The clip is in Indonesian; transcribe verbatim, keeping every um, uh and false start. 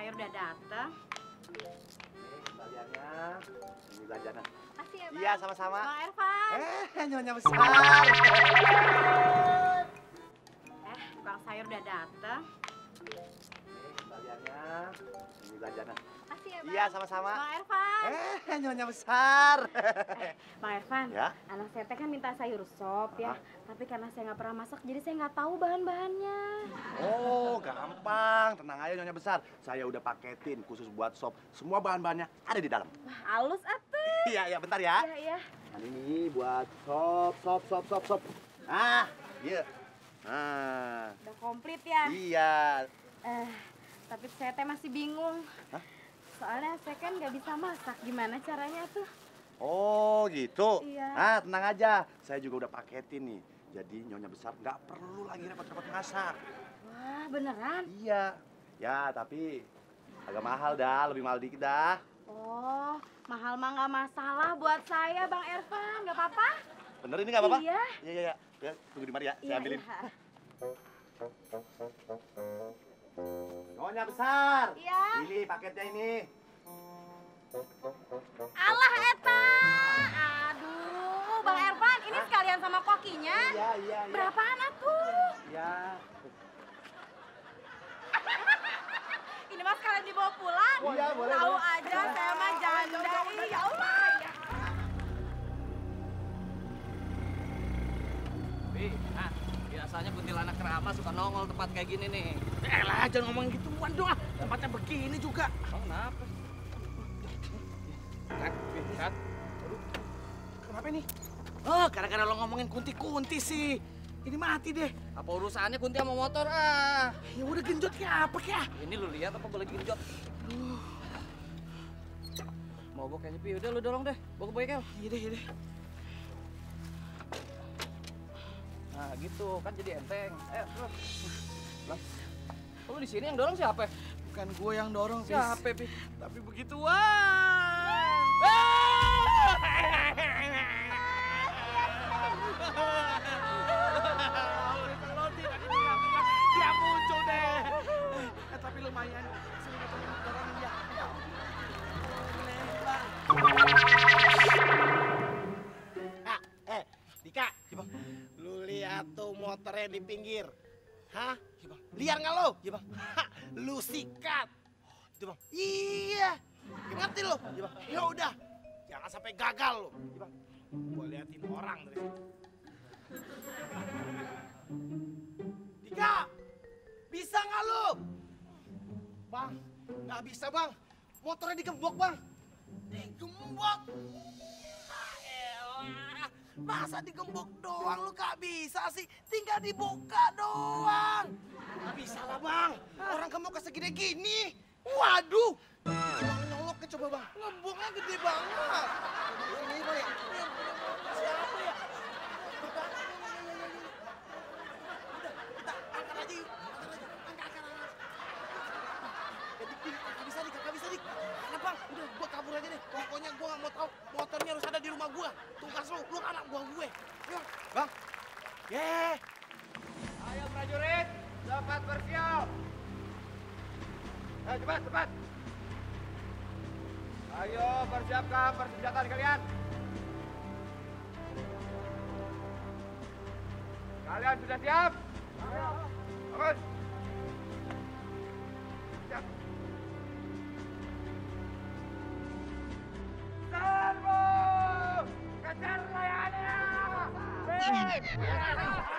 sayur udah datang. Nih kembaliannya. Ini belanjaan. Makasih ya, Bang. Iya, sama-sama. Bang Ervan. Eh, nyonya besar. Eh, Bang sayur udah datang. Nih kembaliannya. Ini belanjaan. Makasih ya, Bang. Iya, sama-sama. Bang Ervan. Eh, nyonya besar. Eh, Bang Ervan, Ya? anak saya teh kan minta sayur sop ya. Hah? Tapi karena saya nggak pernah masak, jadi saya nggak tahu bahan-bahannya. Oh, gampang. Tenang aja nyonya besar. Saya udah paketin khusus buat sop. Semua bahan-bahannya ada di dalam. Wah, halus atuh. Iya, iya, bentar ya. Iya, iya. Nah, ini buat sop, sop, sop, sop, sop. Ah, iya. Nah, Udah komplit ya. iya. Eh, tapi saya teh masih bingung. Hah? Soalnya saya kan nggak bisa masak. Gimana caranya tuh? Oh, gitu. Iya. Ah, tenang aja. Saya juga udah paketin nih. Jadi nyonya besar nggak perlu lagi repot-repot masak. Wah, beneran? Iya. Ya, tapi agak mahal dah, lebih mahal dikit dah. Oh, mahal mah nggak masalah buat saya, Bang Ervan. Nggak apa-apa? Bener ini nggak apa-apa? Iya. Iya, iya, iya. Ya, tunggu di mari ya, saya Iya, ambilin. iya. Nyonya besar. Iya. Ini paketnya ini. Alah, Eta. Aduh, Bang Ervan, ini sekalian sama kokinya. Iya, iya, iya. Berapaan atuh? Iya. Ini mah sekalian dibawa pulang. Iya, boleh, Tahu boleh. aja saya mah janda. Ih, ya Allah. Bi, nah, biasanya kuntilanak keramas suka nongol tempat kayak gini nih. Eh lah, jangan ngomong gituan dong. ah. Tempatnya begini juga. Oh, kenapa? Kat, Kat. Aduh, kenapa nih? Oh, gara-gara lo ngomongin kunti-kunti sih. Ini mati deh. Apa urusannya kunti sama motor ah? Ya udah genjot kayak apa kayak? Ini lu lihat apa gue lagi genjot? Mau gue kayaknya Pi, udah lu dorong deh. Bawa ke bengkel. Iya deh, iya deh. Nah, gitu kan jadi enteng. Eh, terus. Lah. Lu di sini yang dorong siapa? Bukan gue yang dorong, Fis. Siapa, Pi? Tapi begituan. Dia muncul deh. Eh, tapi lumayan. Sini kita dorongin dia. Ah, eh, Dika. Lu lihat tuh motornya di pinggir. Hah? Liar nggak lo? Iya bang. Ha, lu sikat. Itu bang. Iya. Ngerti lo? Iya bang. Ya udah. Jangan sampai gagal lo. Iya bang. Gua liatin orang dari situ. Dika, bisa nggak lo? Bang, nggak bisa bang. Motornya digembok bang. Digembok. Ah, elah. Masa digembok doang lu gak bisa sih? Tinggal dibuka doang. Gak bisa lah bang. Orang gemuknya segede gini. Waduh. Bang nyoloknya coba bang. Ngemboknya gede banget. Ini bang ya. Siapa ya? Udah, kita angkat aja yuk. Angkat aja. Angkat, angkat, angkat. Jadi kakak bisa dik, kakak bisa dik. Karena bang, udah gua kabur aja deh. Pokoknya gua gak mau tahu motornya harus ada di rumah gua. Tungkas lu, lu anak buah gue. Ayo, bang. Yeay. Ayo prajurit, cepat bersiap. Ayo cepat, cepat. Ayo persiapkan persenjataan kalian. Kalian sudah siap? Bangun. Siap. Serbu! Kejar layannya! Hei!